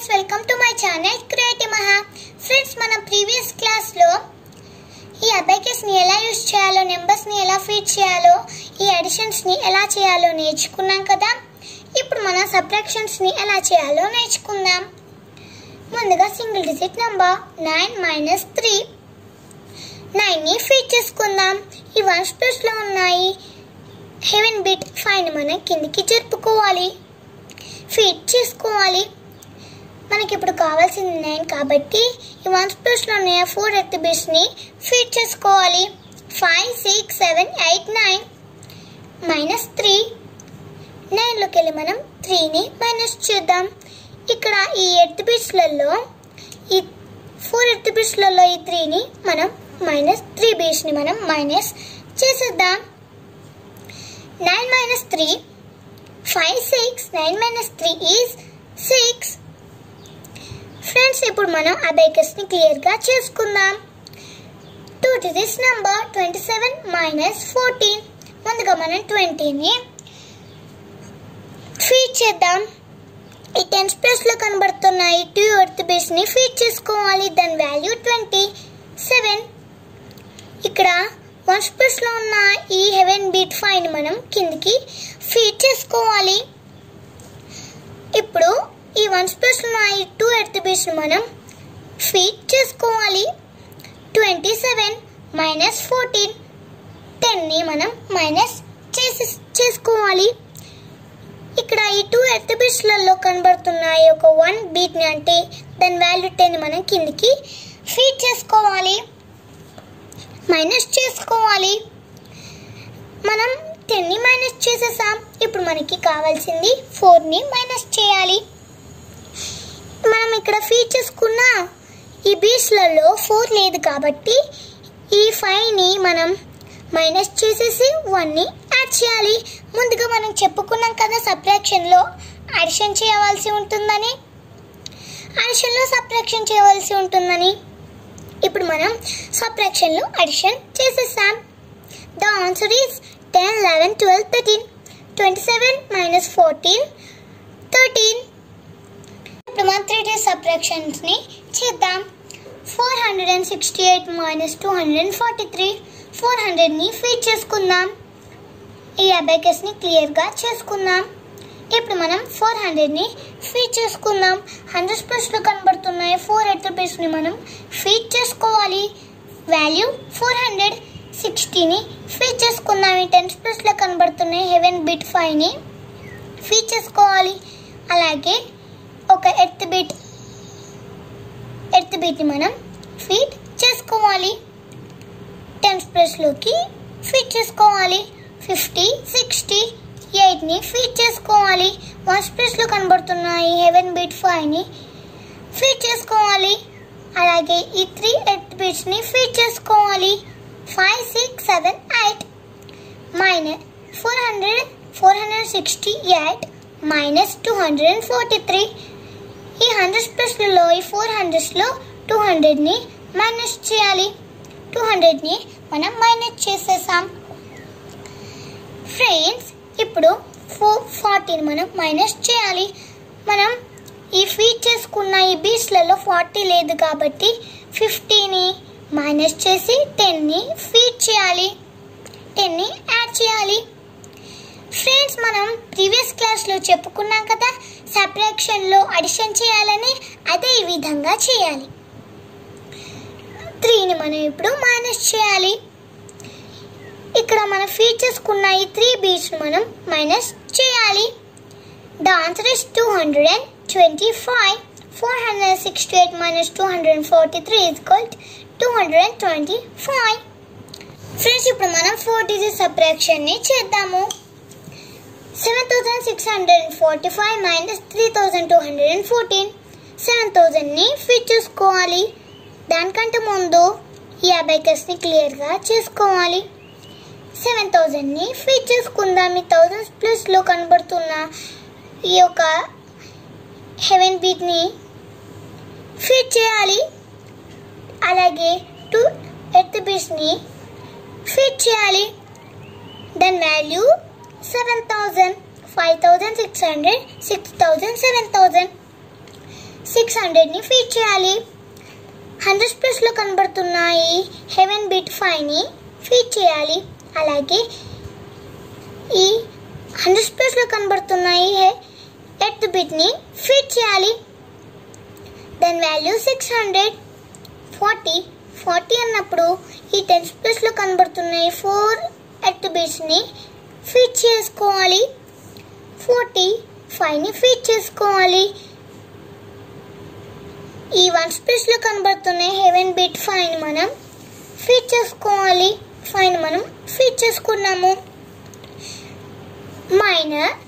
welcome to my channel Creative Maha. Friends, మనం previous class లో ఈ అబాకస్ ని ఎలా యూస్ చేయాలో, నెంబర్స్ ని ఎలా ఫీడ్ చేయాలో, ఈ అడిషన్స్ ని ఎలా చేయాలో నేర్చుకున్నాం కదా. ఇప్పుడు మనం సబ్ట్రాక్షన్స్ ని ఎలా చేయాలో నేర్చుకుందాం. ముందుగా సింగిల్ డిజిట్ నంబర్ 9 - 3 9 ని ఫీడ్ చేసుకుందాం. ఈ వన్స్ ప్లేస్ లో ఉన్నాయి. హెవెన్ బిట్ 5 ని మనం కిందికి జరుపుకోవాలి, ఫీడ్ చేసుకోవాలి. మనకి ఇప్పుడు కావాల్సింది 9 కాబట్టి ఈ వన్స్ ప్లేస్ లో ఉన్న 4 ఎర్త్ బిట్స్ ని ఫీడ్ చేసుకోవాలి. 5 6 7 8 9 -3 9 లోకి వెళ్ళి మనం 3 ని మైనస్ చేద్దాం. ఇక్కడ ఈ ఎర్త్ బిట్స్ లలో ఈ 4 ఎర్త్ బిట్స్ లలో ఈ 3 ని మనం -3 బిట్స్ ని మనం మైనస్ చేసేద్దాం. 9 - 3 5 6 9 - 3 is 6. ఫ్రెండ్స్, ఇప్పుడు మనం అబాకస్ ని క్లియర్ గా చేసుకుందాం. 2 digits నంబర్ 27 - 14. ముందుగా మనం 20 ని ఫీడ్ చేద్దాం. ఈ టెన్స్ ప్లేస్ లో కనబడుతున్నాయి 2 ఎర్త్ బిట్స్ ని ఫీడ్ చేసుకోవాలి. దాని వాల్యూ 27. ఇక్కడ వన్స్ ప్లేస్ లో ఉన్న ఈ హెవెన్ బిట్ 5 ని మనం కిందికి ఫీడ్ చేసుకోవాలి. ఇప్పుడు ఈ వన్స్ ప్లేస్ లో ఉన్న ఈ 2 ఎర్త్ బిట్స్ ని మనం ఫీడ్ చేసుకోవాలి. 27 - 14 10 ని మనం మైనస్ చేసుకోవాలి. ఇక్కడ ఈ 2 ఎర్త్ బిట్స్ లలో కనబడుతున్నాయి ఒక 1 బిట్ ని, అంటే దాని వాల్యూ 10 ని మనం కిందికి ఫీడ్ చేసుకోవాలి, మైనస్ చేసుకోవాలి. మనం 10 ని మైనస్ చేసేసాం. ఇప్పుడు మనకి కావాల్సింది 4 ని మైనస్ చేయాలి. మనం ఇక్కడ ఫీడ్ చేసుకున్న ఈ బీట్స్ లలో 4 లేదు కాబట్టి ఈ 5 ని మనం మైనస్ చేసేసి 1 ని యాడ్ చేయాలి. ముందుగా మనం చెప్పుకున్నాం కదా సబ్ట్రాక్షన్ లో అడిషన్ చేయవలసి ఉంటుందని, అడిషన్ లో సబ్ట్రాక్షన్ చేయవలసి ఉంటుందని. ఇప్పుడు మనం సబ్ట్రాక్షన్ లో అడిషన్ చేసేసాం. The answer is 10 11 12 13. 27 - 14 13. ఇప్పుడు మనం 3D సబ్ట్రాక్షన్స్ ని చేద్దాం. 468 - 243. 400 ని ఫీడ్ చేసుకుందాం. ఈ అబాకస్ ని క్లియర్ గా చేసుకుందాం. ఇప్పుడు మనం 400 ని ఫీడ్ చేసుకుందాం. 100 ప్లేస్ లో కనబడుతున్నాయి 4 ఎర్త్ బిట్స్ ని మనం ఫీడ్ చేసుకోవాలి. వాల్యూ 400. 60 ని ఫీడ్ చేసుకుందాం. ఈ 10 ప్లేస్ లో కనబడుతున్నాయి హెవెన్ బిట్ 5 ని ఫీడ్ చేసుకోవాలి. అలాగే ఒక ఎర్త్ బిట్ ని మనం ఫీడ్ చేసుకోవాలి. 10 ప్లేస్ లోకి ఫీడ్ చేసుకోవాలి. 50 60 8 ని ఫీడ్ చేసుకోవాలి. 1 ప్లేస్ లో కనబడుతున్నాయి హెవెన్ బిట్ 5 ని ఫీడ్ చేసుకోవాలి. అలాగే ఈ 3 ఎర్త్ బిట్స్ ని ఫీడ్ చేసుకోవాలి. 5 6 7 8 468 - 243. ఈ 100 ప్లేస్ లో ఈ 400s లో 200 ని మైనస్ చేయాలి. 200 ని మనం మైనస్ చేసేసాం. ఫ్రెండ్స్, ఇప్పుడు 40 మనం మైనస్ చేయాలి. మనం ఈ ఫీడ్ చేసుకున్న ఈ బీట్స్ లలో 40 లేదు కాబట్టి 50 ని మైనస్ చేసి 10 ని ఫీడ్ చేయాలి, 10 ని యాడ్ చేయాలి. ఫ్రెండ్స్, మనం ప్రీవియస్ క్లాస్ లో చెప్పుకున్నాం కదా సబ్ట్రాక్షన్ లో అడిషన్ చేయాలని. అదే ఈ విధంగా చేయాలి. 3 ని మనం ఇప్పుడు మైనస్ చేయాలి. ఇక్కడ మనం ఫీడ్ చేసుకున్న ఈ 3 బీట్స్ మనం మైనస్ చేయాలి. The answer is 225. 468 - 243 is equal to 225. Friends, ఇప్పుడు మనం 4 డిజిట్ సబ్ట్రాక్షన్ ని చేద్దాము. 7645 - 3214. 7000 ని ఫీడ్ చేసుకోవాలి. దానికంటే ముందు ఈ అబాకస్ ని క్లియర్ గా చేసుకోవాలి. 7000 ని ఫీడ్ చేసుకుందాం. ఈ 1000 ప్లేస్ లో కనబడుతున్న ఈ యొక్క హెవెన్ బిట్ ని ఫీడ్ చేయాలి. అలాగే 2 ఎర్త్ బిట్స్ ని ఫీడ్ చేయాలి. దాని వాల్యూ 7000 5600 6000 7000. 600ని ఫీడ్ చేయాలి. 100 ప్లేస్లో కనబడుతున్నాయి హెవెన్ బిట్ 5ని ఫీడ్ చేయాలి. అలాగే ఈ 100 ప్లేస్లో కనబడుతున్నాయి ఎర్త్ బిట్ని ఫీడ్ చేయాలి. దాని వాల్యూ 600. 40 అన్నప్పుడు ఈ 10 ప్లేస్లో కనబడుతున్నాయి 4 ఎర్త్ బిట్స్ని ఫీడ్ చేసుకోవాలి. 45ని ఫీడ్ చేసుకోవాలి. ఈ 1 ప్లేస్లో కనబడుతున్నాయి హెవెన్ బిట్ 5ని మనం ఫీడ్ చేసుకోవాలి. 5ని మనం ఫీడ్ చేసుకున్నాము. Minus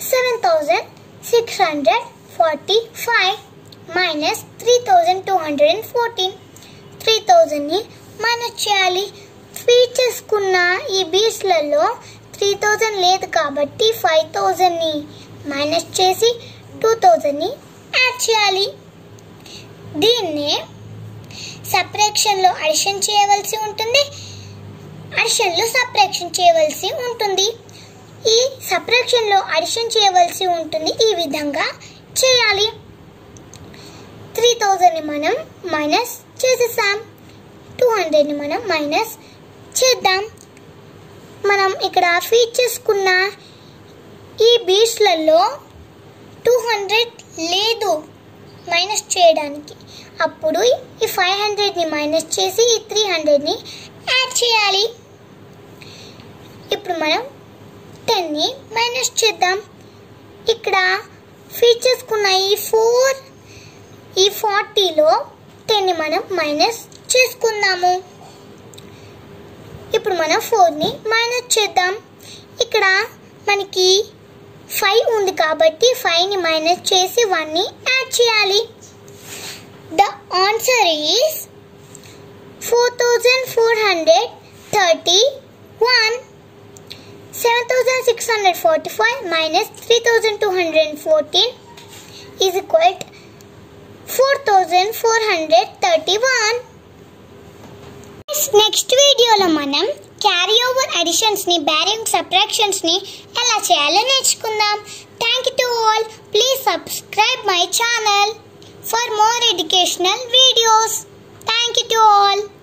7645 minus 3214. 3000ని మైనస్ చేయాలి. ఫీడ్ చేసుకున్న ఈ బీట్స్లలో 3000 లేదు కాబట్టి 5000ని మైనస్ చేసి 2000ని యాడ్ చేయాలి. దీన్నే సబ్ట్రాక్షన్లో అడిషన్ చేయవలసి ఉంటుంది, అడిషన్లో సబ్ట్రాక్షన్ చేయవలసి ఉంటుంది. ఈ సబ్ట్రాక్షన్లో అడిషన్ చేయవలసి ఉంటుంది. ఈ విధంగా చేయాలి. 3000ని మనం మైనస్ చేసేసాం. 200ని మనం మైనస్ చేద్దాం. మనం ఇక్కడ ఫీడ్ చేసుకున్న ఈ బీట్స్లలో 200 లేదు మైనస్ చేయడానికి. అప్పుడు ఈ 500ని మైనస్ చేసి ఈ 300ని యాడ్ చేయాలి. ఇప్పుడు మనం 10ని మైనస్ చేద్దాం. ఇక్కడ ఫీడ్ చేసుకున్న ఈ 40లో 10ని మనం మైనస్ చేసుకుందాము. ఇప్పుడు మనం 4ని మైనస్ చేద్దాం. ఇక్కడ మనకి 5 ఉంది కాబట్టి 5ని మైనస్ చేసి 1ని యాడ్ చేయాలి. The answer is 4431. 7645 minus 3214 is equal to 4431. Next వీడియోలో మనం క్యారీ ఓవర్ అడిషన్స్ ని, బ్యారింగ్ సబ్ట్రాక్షన్స్ ని ఎలా చేయాలో నేర్చుకుందాం. Thank you to all. Please subscribe my channel for more educational videos. Thank you to all.